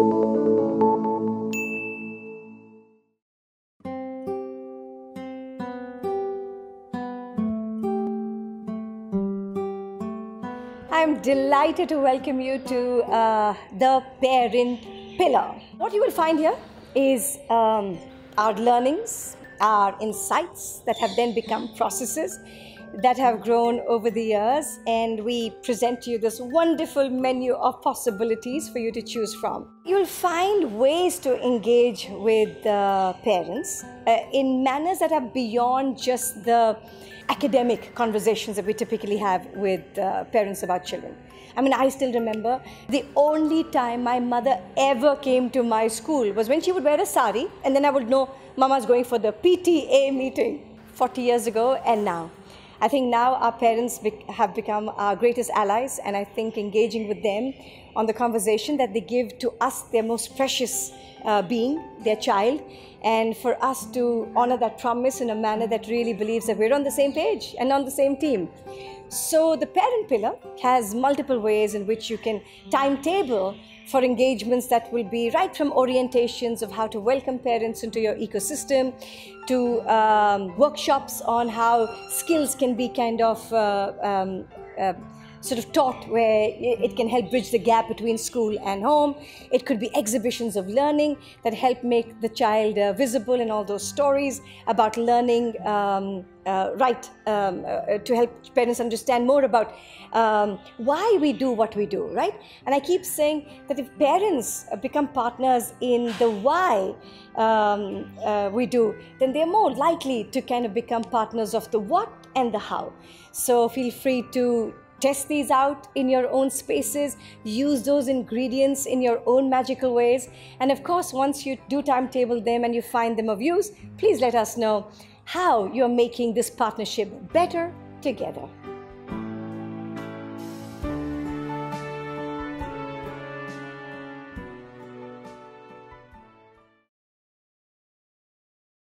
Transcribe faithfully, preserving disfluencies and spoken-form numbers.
I'm delighted to welcome you to uh, the Parent Pillar. What you will find here is um, our learnings, our insights that have then become processes that have grown over the years, and we present to you this wonderful menu of possibilities for you to choose from. You'll find ways to engage with uh, parents uh, in manners that are beyond just the academic conversations that we typically have with uh, parents about children. I mean, I still remember the only time my mother ever came to my school was when she would wear a sari, and then I would know Mama's going for the P T A meeting forty years ago and now. I think now our parents have become our greatest allies, and I think engaging with them on the conversation that they give to us, their most precious uh, being, their child, and for us to honor that promise in a manner that really believes that we're on the same page and on the same team. So the Parent Pillar has multiple ways in which you can timetable for engagements that will be right from orientations of how to welcome parents into your ecosystem to um, workshops on how skills can be kind of uh, um, uh, sort of taught, where it can help bridge the gap between school and home. It could be exhibitions of learning that help make the child uh, visible in all those stories about learning, um, uh, right, um, uh, to help parents understand more about um, why we do what we do, right? And I keep saying that if parents become partners in the why um, uh, we do, then they're more likely to kind of become partners of the what and the how. So feel free to test these out in your own spaces, use those ingredients in your own magical ways. And of course, once you do timetable them and you find them of use, please let us know how you're making this partnership better together.